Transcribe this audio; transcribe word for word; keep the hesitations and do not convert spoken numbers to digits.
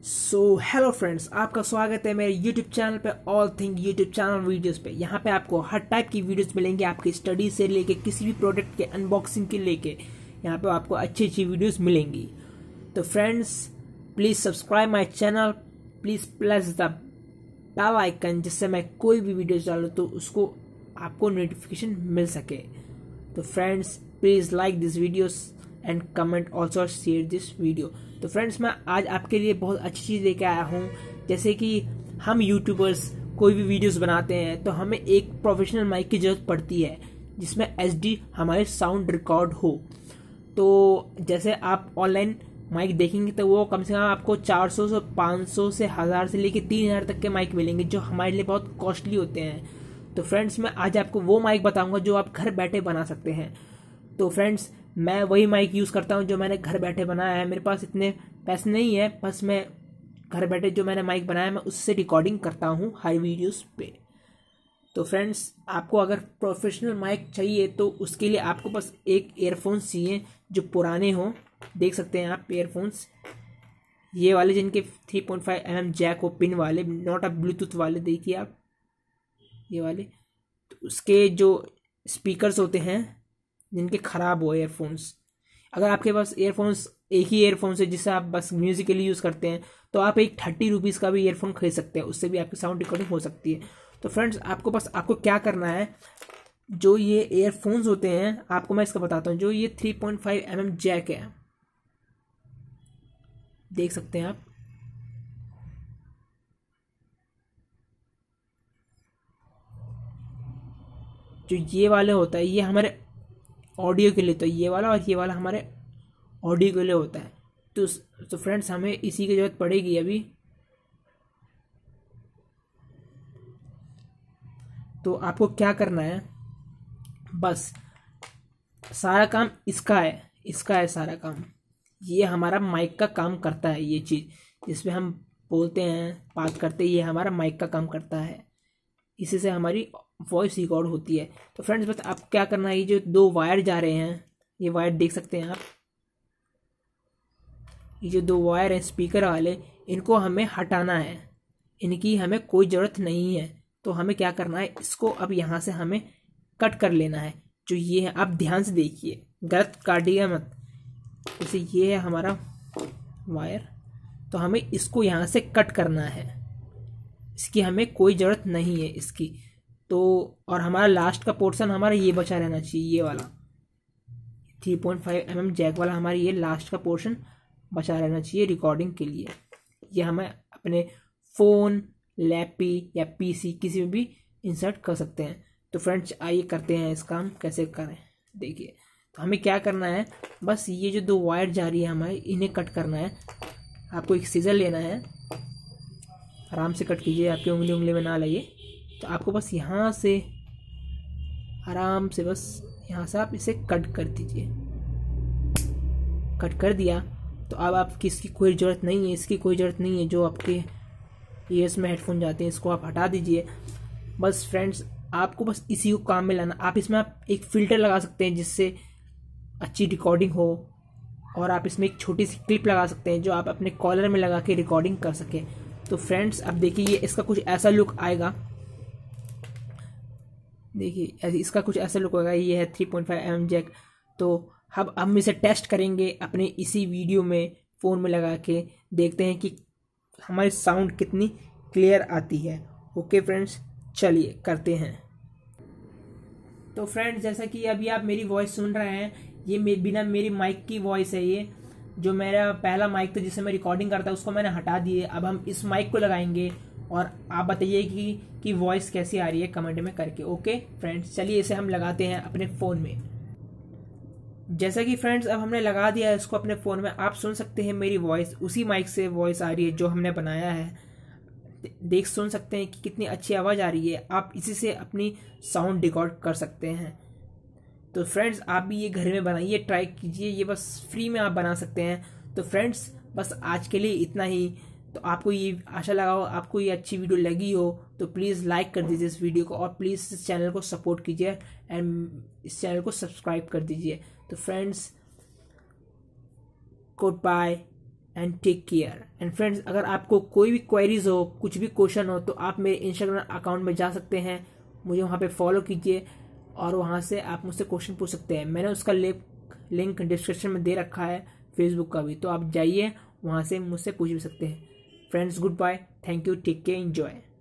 So hello friends, आपका स्वागत है मेरे यूट्यूब चैनल पे all thing YouTube channel videos पे। यहाँ पे आपको हर टाइप की वीडियोस मिलेंगे, आपकी स्टडी से लेके किसी भी प्रोडक्ट के अनबॉक्सिंग के लेके यहाँ पे आपको अच्छी अच्छी वीडियोस मिलेंगी। तो friends please subscribe my channel, please press the bell icon, जिससे मैं कोई भी वीडियोस डालूँ तो उसको आपको नोटिफिकेशन मिल सके। तो friends please like this videos and comment also share this video. तो फ्रेंड्स मैं आज आपके लिए बहुत अच्छी चीज़ लेके आया हूँ। जैसे कि हम यूट्यूबर्स कोई भी वीडियोस बनाते हैं तो हमें एक प्रोफेशनल माइक की ज़रूरत पड़ती है जिसमें एच डी हमारे साउंड रिकॉर्ड हो। तो जैसे आप ऑनलाइन माइक देखेंगे तो वो कम से कम आपको चार सौ से पाँच सौ से हज़ार से लेके तीन हज़ार तक के माइक मिलेंगे, जो हमारे लिए बहुत कॉस्टली होते हैं। तो फ्रेंड्स मैं आज आपको वो माइक बताऊंगा जो आप घर बैठे बना सकते हैं। तो फ्रेंड्स मैं वही माइक यूज़ करता हूँ जो मैंने घर बैठे बनाया है। मेरे पास इतने पैसे नहीं है, बस मैं घर बैठे जो मैंने माइक बनाया मैं उससे रिकॉर्डिंग करता हूँ हर वीडियोस पे। तो फ्रेंड्स आपको अगर प्रोफेशनल माइक चाहिए तो उसके लिए आपको बस एक ईयरफोन्स चाहिए जो पुराने हों। देख सकते हैं आप ईयरफोन्स ये वाले जिनके three point five M M jack हो, पिन वाले, नॉट अ ब्लूटूथ वाले। देखिए आप ये वाले, तो उसके जो स्पीकर्स होते हैं जिनके ख़राब हो ईयरफोन्स। अगर आपके पास ईयरफोन्स एक ही ईयरफोन्स है जिससे आप बस म्यूज़िक के लिए यूज़ करते हैं तो आप एक थर्टी रुपीज़ का भी ईयरफोन खरीद सकते हैं, उससे भी आपकी साउंड रिकॉर्डिंग हो सकती है। तो फ्रेंड्स आपको बस आपको क्या करना है, जो ये ईयरफोन्स होते हैं आपको मैं इसका बताता हूँ। जो ये three point five M M jack है, देख सकते हैं आप, जो ये वाले होता है ये हमारे ऑडियो के लिए, तो ये वाला और ये वाला हमारे ऑडियो के लिए होता है। तो तो फ्रेंड्स हमें इसी की ज़रूरत पड़ेगी अभी। तो आपको क्या करना है, बस सारा काम इसका है, इसका है सारा काम। ये हमारा माइक का काम करता है, ये चीज़ जिसमें हम बोलते हैं बात करते हैं ये हमारा माइक का काम करता है। इसी से हमारी वॉइस रिकॉर्ड होती है। तो फ्रेंड्स बस आप क्या करना है, ये जो दो वायर जा रहे हैं, ये वायर देख सकते हैं आप, ये जो दो वायर हैं स्पीकर वाले, इनको हमें हटाना है, इनकी हमें कोई ज़रूरत नहीं है। तो हमें क्या करना है, इसको अब यहाँ से हमें कट कर लेना है। जो ये है आप ध्यान से देखिए, गलत काटिएगा मत। जैसे ये है हमारा वायर, तो हमें इसको यहाँ से कट करना है, इसकी हमें कोई ज़रूरत नहीं है इसकी। तो और हमारा लास्ट का पोर्शन हमारा ये बचा रहना चाहिए, ये वाला three point five M M jack वाला हमारा ये लास्ट का पोर्शन बचा रहना चाहिए रिकॉर्डिंग के लिए। ये हमें अपने फ़ोन, लैपी या पीसी किसी में भी इंसर्ट कर सकते हैं। तो फ्रेंड्स आइए करते हैं इस काम कैसे करें। देखिए तो हमें क्या करना है, बस ये जो दो वायर जा रही है हमारी, इन्हें कट करना है। आपको एक सीजर लेना है, आराम से कट कीजिए, आपकी उंगली उंगली में ना लगे। तो आपको बस यहाँ से आराम से, बस यहाँ से आप इसे कट कर दीजिए। कट कर दिया तो अब आपकी इसकी कोई ज़रूरत नहीं है, इसकी कोई ज़रूरत नहीं है। जो आपके ईयर्स में हेडफोन जाते हैं इसको आप हटा दीजिए। बस फ्रेंड्स आपको बस इसी को काम में लाना। आप इसमें आप एक फ़िल्टर लगा सकते हैं जिससे अच्छी रिकॉर्डिंग हो, और आप इसमें एक छोटी सी क्लिप लगा सकते हैं जो आप अपने कॉलर में लगा के रिकॉर्डिंग कर सकें। तो फ्रेंड्स अब देखिए ये इसका कुछ ऐसा लुक आएगा, देखिए इसका कुछ ऐसा लुक होगा। ये है three point five M M jack. तो अब हम इसे टेस्ट करेंगे अपने इसी वीडियो में, फ़ोन में लगा के देखते हैं कि हमारी साउंड कितनी क्लियर आती है। ओके फ्रेंड्स चलिए करते हैं। तो फ्रेंड्स जैसा कि अभी आप मेरी वॉइस सुन रहे हैं, ये मे, बिना मेरी माइक की वॉइस है। ये जो मेरा पहला माइक था जिससे मैं रिकॉर्डिंग करता उसको मैंने हटा दिए। अब हम इस माइक को लगाएंगे और आप बताइए कि कि वॉइस कैसी आ रही है कमेंट में करके। ओके फ्रेंड्स चलिए इसे हम लगाते हैं अपने फ़ोन में। जैसा कि फ्रेंड्स अब हमने लगा दिया है इसको अपने फ़ोन में, आप सुन सकते हैं मेरी वॉइस, उसी माइक से वॉइस आ रही है जो हमने बनाया है। देख सुन सकते हैं कि कितनी अच्छी आवाज़ आ रही है। आप इसी से अपनी साउंड रिकॉर्ड कर सकते हैं। तो फ्रेंड्स आप भी ये घर में बनाइए, ट्राई कीजिए, ये बस फ्री में आप बना सकते हैं। तो फ्रेंड्स बस आज के लिए इतना ही। तो आपको ये आशा लगा हो, आपको ये अच्छी वीडियो लगी हो तो प्लीज़ लाइक कर दीजिए इस वीडियो को, और प्लीज़ इस चैनल को सपोर्ट कीजिए एंड इस चैनल को सब्सक्राइब कर दीजिए। तो friends good bye. And take care. And friends, अगर आपको कोई भी क्वेरीज हो, कुछ भी क्वेश्चन हो, तो आप मेरे इंस्टाग्राम अकाउंट में जा सकते हैं, मुझे वहाँ पे फॉलो कीजिए और वहाँ से आप मुझसे क्वेश्चन पूछ सकते हैं। मैंने उसका लिंक डिस्क्रिप्शन में दे रखा है, फेसबुक का भी, तो आप जाइए वहाँ से मुझसे पूछ भी सकते हैं। Friends, good bye, thank you, take care, enjoy.